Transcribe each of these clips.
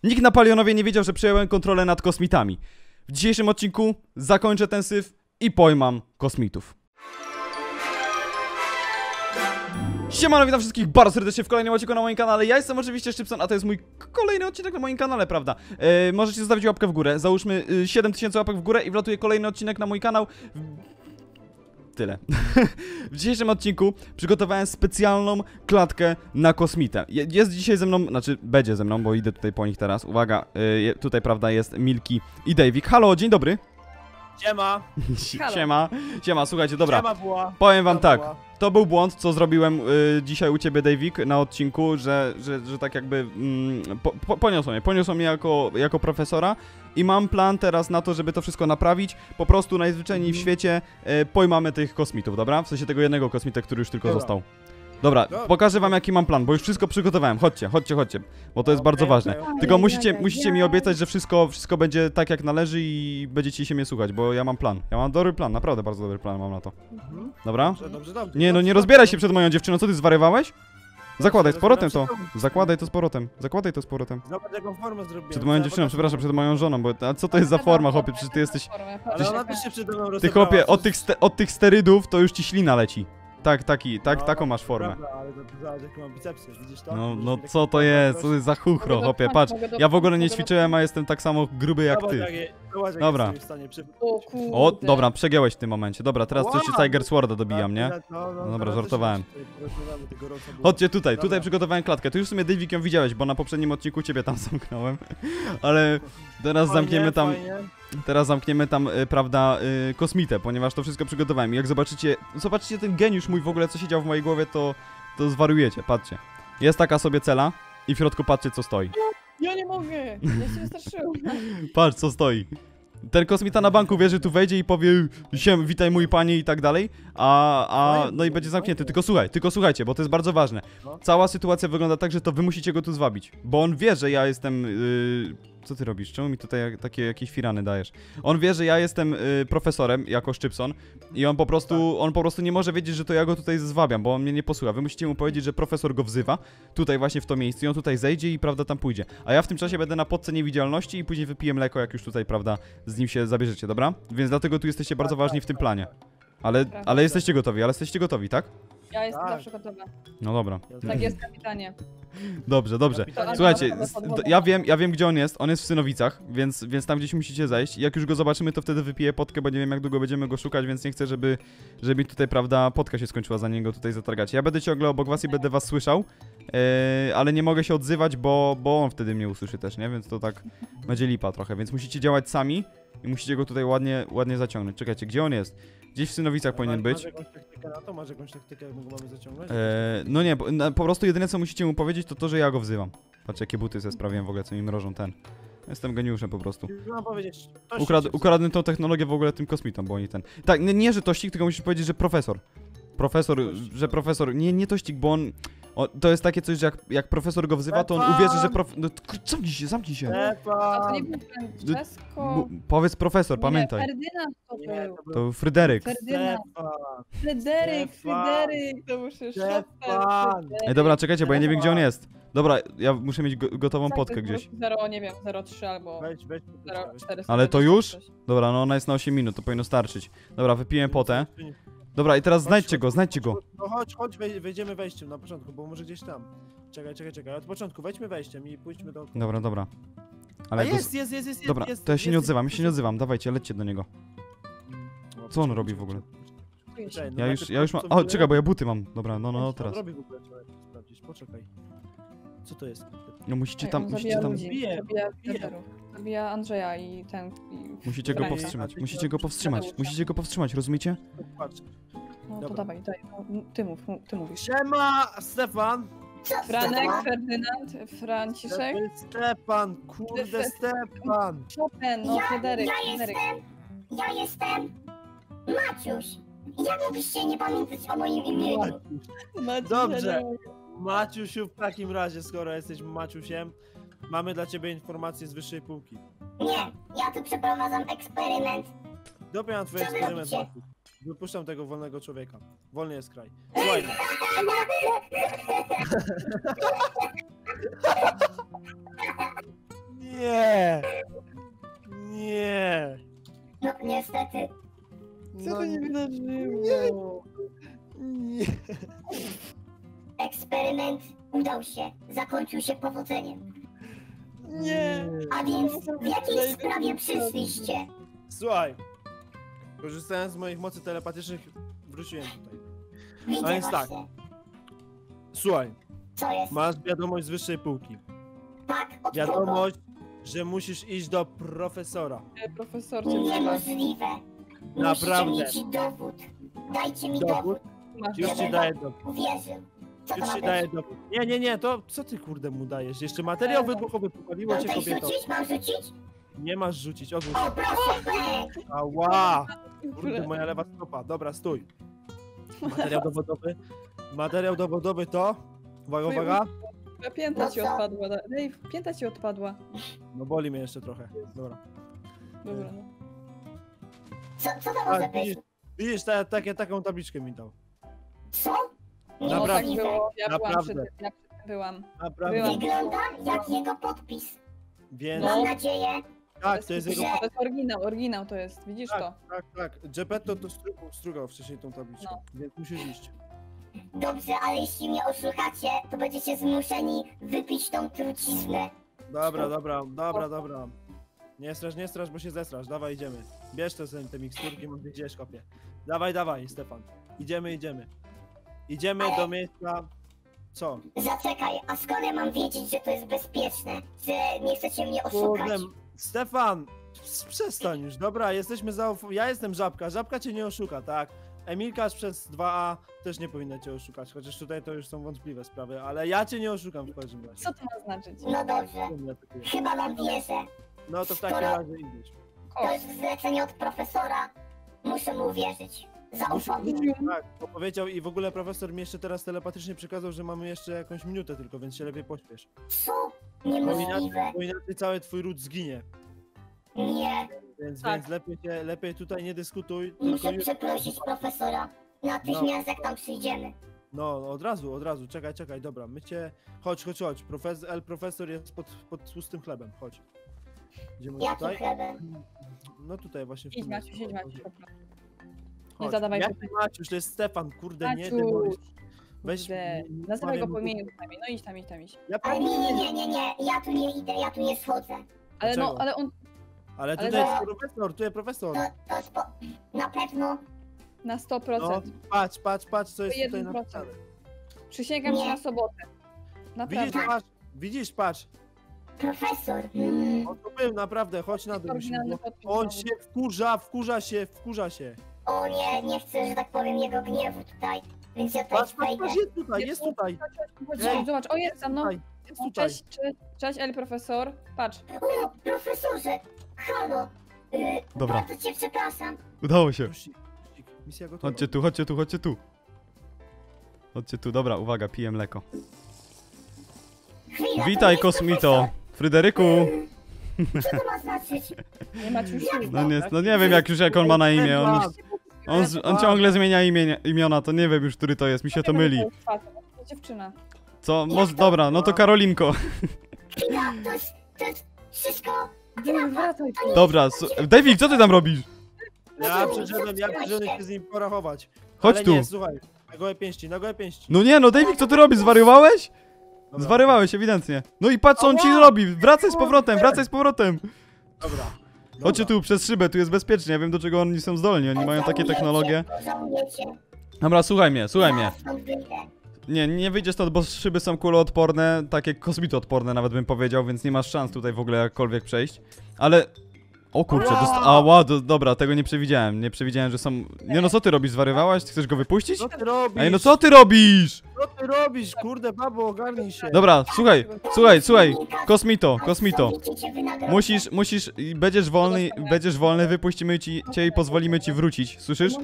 Nikt na Palionowie nie wiedział, że przejąłem kontrolę nad kosmitami. W dzisiejszym odcinku zakończę ten syf i pojmam kosmitów. Siemano, witam wszystkich bardzo serdecznie w kolejnym odcinku na moim kanale. Ja jestem oczywiście Szczypson, a to jest mój kolejny odcinek na moim kanale, prawda? Możecie zostawić łapkę w górę. Załóżmy 7000 łapek w górę i wlatuje kolejny odcinek na mój kanał. Tyle. W dzisiejszym odcinku przygotowałem specjalną klatkę na kosmitę. Jest dzisiaj ze mną, znaczy będzie ze mną, bo idę tutaj po nich teraz. Uwaga, tutaj prawda jest Milky i Davik. Halo, dzień dobry. Siema. Siema. Siema, słuchajcie, dobra. Siema była. Powiem wam tak. Była. To był błąd, co zrobiłem dzisiaj u ciebie, Davik, na odcinku, że tak jakby poniosło mnie jako profesora i mam plan teraz na to, żeby to wszystko naprawić. Po prostu najzwyczajniej w świecie pojmamy tych kosmitów, dobra? W sensie tego jednego kosmita, który już tylko został. Dobra, pokażę wam jaki mam plan, bo już wszystko przygotowałem. Chodźcie, bo to jest bardzo ważne. Tylko musicie mi obiecać, że wszystko będzie tak jak należy i będziecie się mnie słuchać, bo ja mam plan. Ja mam dobry plan, naprawdę bardzo dobry plan mam na to. Dobra? Dobrze. Nie, no nie rozbieraj się przed moją dziewczyną, co ty zwariowałeś? Zakładaj z powrotem to. Zakładaj to z powrotem. Zobacz jaką formę zrobiłem. Przed moją dziewczyną, przepraszam, przed moją żoną, bo a co to jest za forma, chłopie? Przecież ty jesteś... Ale ona też się przede mną Ty, rozebrała. chłopie, od tych sterydów to już ci ślina leci. Taką masz formę. Prawda, ale to zobacz jakie mam bicepsy, widzisz to? No co to jest? Co to jest za chuchro, chłopie, patrz. Ja w ogóle nie ćwiczyłem, a jestem tak samo gruby jak ty. Dobra. O, dobra, przegiąłeś w tym momencie. Dobra, teraz coś ci Tiger Sworda dobijam, nie? No dobra, żartowałem. Chodźcie tutaj przygotowałem klatkę. Ty już w sumie Davik ją widziałeś, bo na poprzednim odcinku ciebie tam zamknąłem. Ale teraz zamkniemy tam, prawda, kosmitę, ponieważ to wszystko przygotowałem. I jak zobaczycie ten geniusz mój w ogóle, co siedział w mojej głowie, to zwariujecie, patrzcie. Jest taka sobie cela i w środku patrzcie, co stoi. Ja nie mogę, ja się wystraszyłem. Patrz, co stoi. Ten kosmita na banku wie, że tu wejdzie i powie witaj mój panie i tak dalej, no i będzie zamknięty. Tylko słuchajcie, bo to jest bardzo ważne. Cała sytuacja wygląda tak, że to wy musicie go tu zwabić, bo on wie, że ja jestem... Co ty robisz? Czemu mi tutaj takie jakieś firany dajesz? On wie, że ja jestem profesorem, jako Szczypson i on po prostu nie może wiedzieć, że to ja go tutaj zwabiam, bo on mnie nie posłucha. Wy musicie mu powiedzieć, że profesor go wzywa, tutaj właśnie w to miejsce i on tutaj zejdzie i prawda tam pójdzie. A ja w tym czasie będę na podce niewidzialności i później wypiję mleko, jak już tutaj, prawda, z nim się zabierzecie, dobra? Więc dlatego tu jesteście bardzo ważni w tym planie. Ale jesteście gotowi, tak? Ja jestem zawsze gotowa. No dobra. Tak jest, kapitanie. Dobrze. Słuchajcie, ja wiem gdzie on jest w Synowicach, więc tam gdzieś musicie zejść. Jak już go zobaczymy, to wtedy wypiję potkę, bo nie wiem jak długo będziemy go szukać, więc nie chcę, żeby tutaj, prawda, potka się skończyła, zanim go tutaj zatargacie. Ja będę ciągle obok was i będę was słyszał, ale nie mogę się odzywać, bo on wtedy mnie usłyszy też, nie? Więc to tak będzie lipa trochę, więc musicie działać sami i musicie go tutaj ładnie zaciągnąć. Czekajcie, gdzie on jest? Gdzieś w Synowicach powinien być. Masz jakąś taktykę na to? Masz jakąś taktykę, jak go mamy zaciągnąć? No nie, po prostu jedyne co musicie mu powiedzieć to, że ja go wzywam. Patrz jakie buty sobie sprawiłem w ogóle, co mi mrożą ten. Jestem geniuszem po prostu. Mam powiedzieć, Ukradłem tą technologię w ogóle tym kosmitom, bo oni ten... Tak, nie że tościk, tylko musisz powiedzieć, że profesor. Profesor, nie tościk, bo on... to jest takie coś, że jak profesor go wzywa, to on uwierzy, że no, zamknij się. A to nie był Francesco? Powiedz profesor, pamiętaj. Ferdynand to był. To był Fryderyk. Fryderyk, to muszę Ej, dobra, czekajcie, bo ja nie wiem gdzie on jest. Dobra, ja muszę mieć gotową potkę gdzieś. 0, nie wiem, 0,3 albo Wejdź. 0,4. Ale to już? Dobra, no ona jest na 8 minut, to powinno starczyć. Dobra, wypiłem potę. Dobra, i teraz znajdźcie go. No chodź, wejdziemy wejściem na początku, bo może gdzieś tam. Czekaj, od początku wejdźmy wejściem i pójdźmy do... Dobra. Ale jest. Dobra, to ja się nie odzywam, dawajcie, lećcie do niego. Co on robi w ogóle? Ja już mam... O, czekaj, bo ja buty mam. Dobra, no teraz. Robi w ogóle, trzeba sprawdzić, poczekaj. Co to jest? No musicie tam... Zabija Andrzeja i ten... Musicie go powstrzymać, rozumiecie? Patrz. No to dawaj, ty mówisz. Siema, Stefan! Franek, Ferdynand, Franciszek. Stefan, kurde Stefan! Chopin, no Fryderyk. Ja jestem Maciuś. Jak mógłbyście nie pamiętać o moim imieniu? Dobrze. Maciusiu, w takim razie, skoro jesteś Maciusiem, mamy dla ciebie informacje z wyższej półki. Nie, ja tu przeprowadzam eksperyment. Dopiero twój eksperyment, Maciuś. Wypuszczam tego wolnego człowieka. Wolny jest kraj. Słuchaj. niestety. Co No to się wydarzyło? Nie. Eksperyment udał się, zakończył się powodzeniem. Nie. A więc w jakiej sprawie przyszliście? Słuchaj. Korzystając z moich mocy telepatycznych, wróciłem tutaj. Widzę A więc tak. właśnie. Słuchaj, Co jest? masz wiadomość z wyższej półki. Tak, od kogo? Wiadomość, że musisz iść do profesora. Profesor cię wzywa. Niemożliwe. Naprawdę. Musicie mieć dowód. Dajcie mi Dowód? dowód. Masz Już ci daję dowód. Uwierzył. Co to Już ma ci być? daję dowód. Nie, to co ty kurde mu dajesz? Jeszcze materiał wybuchowy popaliło cię Mam coś kobieto. rzucić? Mam rzucić? Nie masz rzucić, odłóż. O, proszę, Ała! Kurde, moja lewa stopa. Dobra, stój. Materiał dowodowy to... Uwaga, uwaga. Pięta ci No co? odpadła. Dave, pięta ci odpadła. No boli mnie jeszcze trochę. Dobra. Dobra, no. Co to może A, być? widzisz taką tabliczkę mi dał. Co? No, Naprawdę. tak było. Ja byłam Naprawdę. przy tym. Ja przy tym byłam. Naprawdę. Byłam. Wygląda jak jego podpis. Więc... Mam nadzieję, Tak, to jest jego... To jest oryginał to jest. Widzisz to? Tak. Geppetto to strugał wcześniej tą tabliczkę. No. Więc musisz iść. dobrze, ale jeśli mnie oszukacie, to będziecie zmuszeni wypić tą truciznę. Dobra. Nie strasz, bo się zestrasz. Dawaj, idziemy. Bierz te miksturki, mam gdzieś kopię. Dawaj, Stefan. Idziemy. Idziemy do miejsca... Co? Zaczekaj, a skąd ja mam wiedzieć, że to jest bezpieczne? Że nie chcecie mnie oszukać? Kurde, Stefan! Przestań już, dobra, ja jestem Żabka, Żabka cię nie oszuka, tak? Emilkarz przez 2A też nie powinna cię oszukać, chociaż tutaj to już są wątpliwe sprawy, ale ja cię nie oszukam w każdym razie. Co to ma znaczyć? No dobrze, chyba wam wierzę. No to w takim razie idziesz. To jest zlecenie od profesora. Muszę mu uwierzyć. Zaufam. Tak, bo powiedział i w ogóle profesor mi jeszcze teraz telepatycznie przekazał, że mamy jeszcze jakąś minutę tylko, więc się lepiej pośpiesz. Co? Bo Niemożliwe. inaczej cały twój ród zginie. Nie. Więc Tak. lepiej tutaj nie dyskutuj, tylko Muszę już... przeprosić profesora. Natychmiast jak tam przyjdziemy. No, od razu, czekaj, dobra, my cię... Chodź, profesor jest pod tłustym chlebem, chodź. Idziemy Jakim tutaj? chlebem? No tutaj właśnie w Idź tym Maciuś, miejscu. idź Maciuś. Chodź. zadawaj Jaki pytań. Maciuś, to jest Stefan, kurde, nie, ty Maciuś. możesz... Weź... Kurde, nie nazywaj go powiem po mu- imieniu przynajmniej. No idź tam. Ja Ale powiem... nie. Ja tu nie idę, ja tu nie schodzę. Ale no, Dlaczego? ale on Ale ale tutaj za- jest profesor, tu jest profesor. To na pewno. na No, 100%. patrz, co jest tutaj 1%. napisane. Przysięgam ci Nie. na sobotę. Naprawdę. Widzisz, patrz. Profesor. On tu był, naprawdę, chodź na dół. Oryginalny podpis On znowu. się wkurza się. O nie chcę, że tak powiem, jego gniewu tutaj. Więc ja tutaj Patrz, wejdę. jest tutaj. Chodź, zobacz, o jest tam, no. Jest tutaj. Cześć, El profesor. Patrz. O, profesorze! Halo! Dobra. Bardzo cię przepraszam. Udało się. Rusik, misja gotowa. Chodźcie tu. Chodźcie tu, dobra, uwaga, piję mleko. Chwila, Witaj, to nie jest kosmito. Fryderyku. profesor. Co to ma znaczyć? Nie Maciusiu. No nie wiem jak on ma na imię. On ciągle zmienia imiona, to nie wiem już, który to jest, mi się to myli. To dziewczyna. Co? Dobra, no to Karolinko. Chwila, to jest wszystko... Wracaj tu. Dobra, Davik, co ty tam robisz? Ja przyszedłem się z nim porachować. Chodź Ale tu. nie, słuchaj. Na gołe pięści. No nie, no Davik, co ty robisz? Zwariowałeś? Dobra. Zwariowałeś, ewidentnie. No i patrz, co on ci robi. Wracaj z powrotem. Dobra. Chodźcie tu przez szybę, tu jest bezpiecznie, ja wiem do czego oni są zdolni, oni mają takie technologie. Żałujecie. Dobra, słuchaj mnie. Ja stąd wyjdę. Nie wyjdziesz stąd, bo szyby są kuloodporne, takie kosmitoodporne nawet bym powiedział, więc nie masz szans tutaj w ogóle jakkolwiek przejść. Ale... O kurczę, dobra, tego nie przewidziałem, że są... Nie no, co ty robisz, zwariowałaś? Chcesz go wypuścić? Co ty robisz? Ej, no co ty robisz? Co ty robisz? Kurde, babo, ogarnij się. Dobra, słuchaj, kosmito, Absolutnie cię wynagrodzę. będziesz wolny, wypuścimy cię i pozwolimy ci wrócić, słyszysz?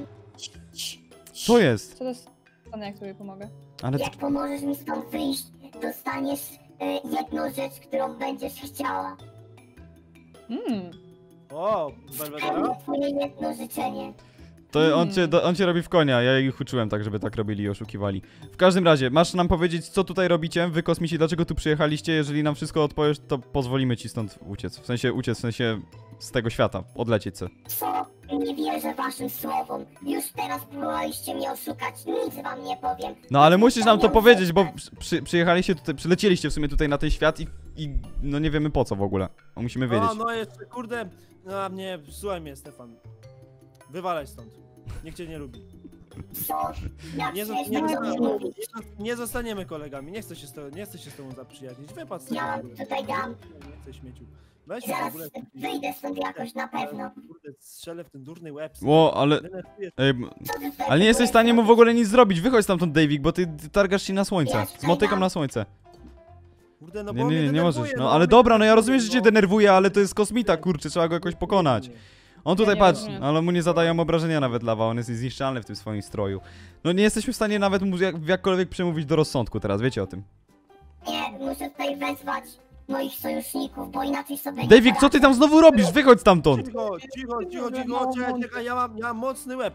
Co jest? Co to jest ten, jak sobie pomogę? Ale Jak pomożesz mi stąd wyjść, dostaniesz jedną rzecz, którą będziesz chciała. O, Belvedera? Spełnię twoje jedno życzenie. To on cię robi w konia, ja ich uczyłem tak, żeby tak robili i oszukiwali. W każdym razie, masz nam powiedzieć, co tutaj robicie, wy kosmici, dlaczego tu przyjechaliście? Jeżeli nam wszystko odpowiesz, to pozwolimy ci stąd uciec. W sensie z tego świata, odlecieć se. Co? Nie wierzę waszym słowom. Już teraz próbowaliście mnie oszukać. Nic wam nie powiem. No ale musisz nam to Nie powiedzieć, bo ucieknę. przyjechaliście tutaj, przylecieliście w sumie tutaj na ten świat i no nie wiemy po co w ogóle. A musimy wiedzieć. No jeszcze, kurde. No nie, słuchaj mnie, Stefan. Wywalaj stąd. Nikt cię nie lubi. Co? Ja Nie, przecież nie, tego nie mówię. nie zostaniemy kolegami. Nie chcę się z tobą zaprzyjaźnić. Wypadł z Ja tego wam w ogóle. tutaj dam. Nie chcę śmieciu. Weź mnie w Zaraz ogóle. wyjdę stąd jakoś, na pewno. Kurde, strzelę w ten durny łeb. Ło, ale... Denerwujesz Ej, Co ty tutaj ale nie jesteś w stanie mu w ogóle nic zrobić. Wychodź stamtąd, Davik, bo ty targasz się na słońce. Z motyką na słońce. Kurde, no Nie, bo nie, mnie nie denerwuje, możesz. no, No ale mnie dobra, no ja denerwuje, rozumiem, że cię no. denerwuje, ale to jest kosmita, kurczę, trzeba go jakoś pokonać. On tutaj, nie patrz, rozumiem. ale mu nie zadają obrażenia nawet lawa, on jest niezniszczalny w tym swoim stroju. No nie jesteśmy w stanie nawet mu jakkolwiek przemówić do rozsądku teraz, wiecie o tym. Nie, muszę tutaj wezwać moich sojuszników, bo inaczej sobie nie Davik, co ty tam znowu robisz? Wychodź stamtąd! Cicho, czekaj, ja mam mocny łeb.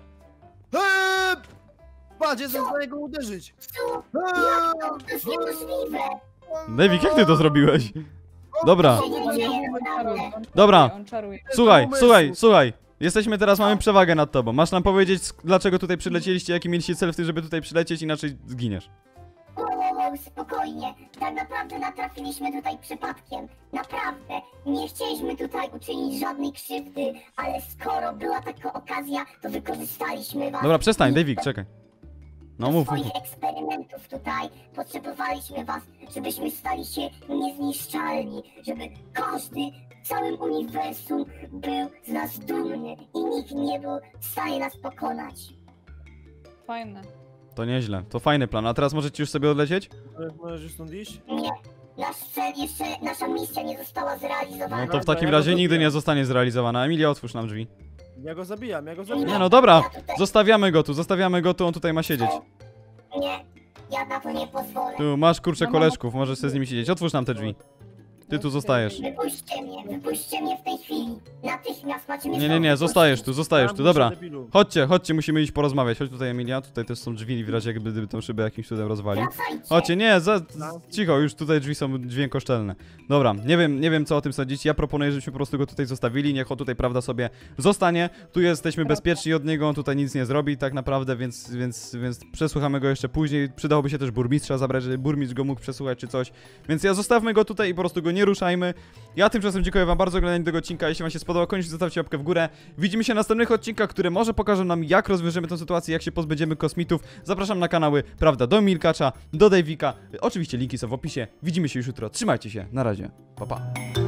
Patrz, jestem w stanie go uderzyć. poradzę. To jest niemożliwe. Davik, jak ty to zrobiłeś? Dobra, Co się dzieje naprawdę? Dobra. On czaruje. Słuchaj. Jesteśmy teraz, mamy przewagę nad tobą. Masz nam powiedzieć, dlaczego tutaj przylecieliście, jaki mieliście cel w tym, żeby tutaj przylecieć, inaczej zginiesz. Wow, spokojnie. Tak naprawdę natrafiliśmy tutaj przypadkiem. Naprawdę. Nie chcieliśmy tutaj uczynić żadnej krzywdy, ale skoro była taka okazja, to wykorzystaliśmy was. Dobra, przestań, I Davik, czekaj. No do mów. swoich eksperymentów tutaj potrzebowaliśmy was, żebyśmy stali się niezniszczalni, żeby każdy w całym uniwersum był z nas dumny i nikt nie był w stanie nas pokonać. Fajne. To nieźle, to fajny plan. A teraz możecie już sobie odlecieć? Możesz już stąd iść? Nie, nasz cel jeszcze, nasza misja nie została zrealizowana. No to w takim razie nigdy nie zostanie zrealizowana. Emilia, otwórz nam drzwi. Ja go zabijam. Nie no dobra, zostawiamy go tu, on tutaj ma siedzieć. Nie, ja na to nie pozwolę. Tu masz kurczę koleżków, możesz sobie z nimi siedzieć. Otwórz nam te drzwi. Ty tu zostajesz. Wypuśćcie mnie w tej chwili. Natychmiast macie mnie Nie, zostajesz tu, dobra. Debilu. Chodźcie, musimy iść porozmawiać. Chodź tutaj, Emilia, tutaj też są drzwi, w razie jakby gdyby tą szybę jakimś cudem rozwalił. Wracajcie. Chodźcie, nie, cicho, już tutaj drzwi są dźwiękoszczelne. Dobra, nie wiem co o tym sądzić. Ja proponuję, żebyśmy po prostu go tutaj zostawili. Niech on tutaj, prawda, sobie zostanie. Tu jesteśmy bezpieczni od niego, on tutaj nic nie zrobi tak naprawdę, więc przesłuchamy go jeszcze później. Przydałoby się też burmistrza zabrać, żeby burmistrz go mógł przesłuchać czy coś. Więc ja zostawmy go tutaj i po prostu go nie ruszajmy. Ja tymczasem dziękuję wam bardzo za oglądanie tego odcinka. Jeśli wam się spodobał, koniecznie zostawcie łapkę w górę. Widzimy się w następnych odcinkach, które może pokażą nam, jak rozwiążemy tę sytuację, jak się pozbędziemy kosmitów. Zapraszam na kanały, prawda, do Milkacza, do Davika. Oczywiście linki są w opisie. Widzimy się już jutro. Trzymajcie się. Na razie. Pa, pa.